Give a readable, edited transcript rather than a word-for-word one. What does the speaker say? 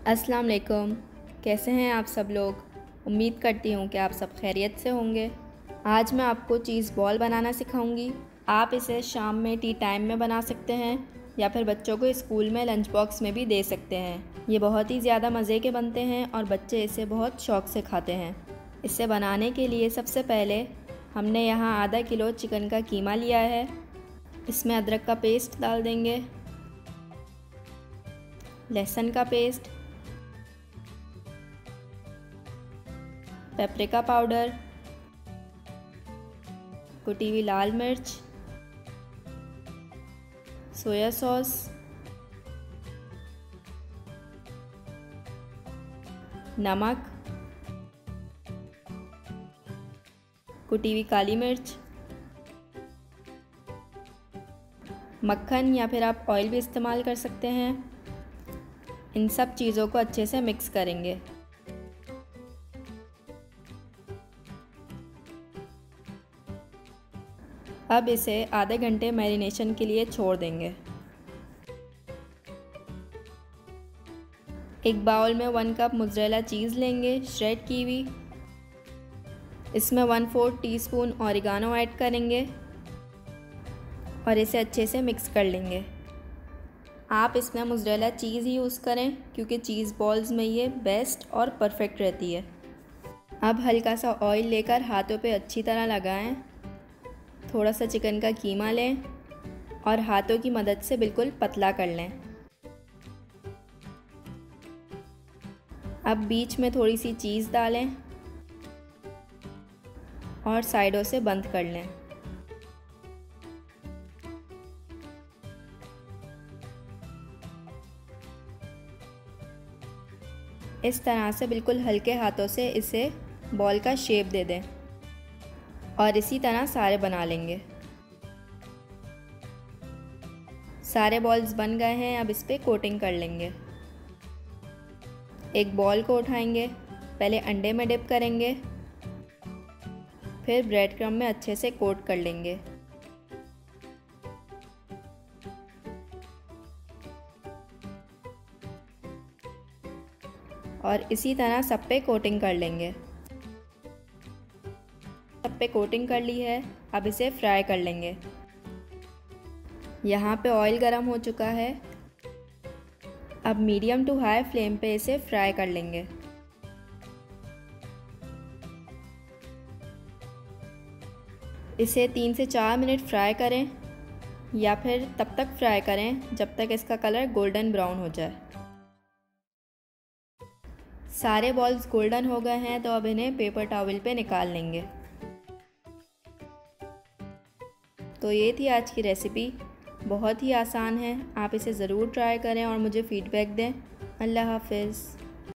अस्सलाम वालेकुम। कैसे हैं आप सब लोग। उम्मीद करती हूँ कि आप सब खैरियत से होंगे। आज मैं आपको चीज़ बॉल बनाना सिखाऊंगी। आप इसे शाम में टी टाइम में बना सकते हैं या फिर बच्चों को स्कूल में लंच बॉक्स में भी दे सकते हैं। ये बहुत ही ज़्यादा मज़े के बनते हैं और बच्चे इसे बहुत शौक़ से खाते हैं। इसे बनाने के लिए सबसे पहले हमने यहाँ आधा किलो चिकन का कीमा लिया है। इसमें अदरक का पेस्ट डाल देंगे, लहसुन का पेस्ट, पेपरिका पाउडर, कुटी हुई लाल मिर्च, सोया सॉस, नमक, कुटी हुई काली मिर्च, मक्खन या फिर आप ऑयल भी इस्तेमाल कर सकते हैं। इन सब चीज़ों को अच्छे से मिक्स करेंगे। अब इसे आधे घंटे मैरिनेशन के लिए छोड़ देंगे। एक बाउल में 1 कप मोज़रेला चीज़ लेंगे, श्रेड की हुई। इसमें 1/4 टीस्पून ऑरिगानो ऐड करेंगे और इसे अच्छे से मिक्स कर लेंगे। आप इसमें मोज़रेला चीज़ ही यूज़ करें क्योंकि चीज़ बॉल्स में ये बेस्ट और परफेक्ट रहती है। अब हल्का सा ऑयल लेकर हाथों पे अच्छी तरह लगाएं। थोड़ा सा चिकन का कीमा लें और हाथों की मदद से बिल्कुल पतला कर लें। अब बीच में थोड़ी सी चीज़ डालें और साइडों से बंद कर लें। इस तरह से बिल्कुल हल्के हाथों से इसे बॉल का शेप दे दें और इसी तरह सारे बना लेंगे। सारे बॉल्स बन गए हैं। अब इस पर कोटिंग कर लेंगे। एक बॉल को उठाएंगे, पहले अंडे में डिप करेंगे, फिर ब्रेड क्रम्ब में अच्छे से कोट कर लेंगे। और इसी तरह सब पे कोटिंग कर लेंगे। सब पे कोटिंग कर ली है। अब इसे फ्राई कर लेंगे। यहाँ पे ऑयल गरम हो चुका है। अब मीडियम टू हाई फ्लेम पे इसे फ्राई कर लेंगे। इसे 3 से 4 मिनट फ्राई करें या फिर तब तक फ्राई करें जब तक इसका कलर गोल्डन ब्राउन हो जाए। सारे बॉल्स गोल्डन हो गए हैं तो अब इन्हें पेपर टॉवल पे निकाल लेंगे। तो ये थी आज की रेसिपी। बहुत ही आसान है। आप इसे ज़रूर ट्राई करें और मुझे फ़ीडबैक दें। अल्लाह हाफ़िज़।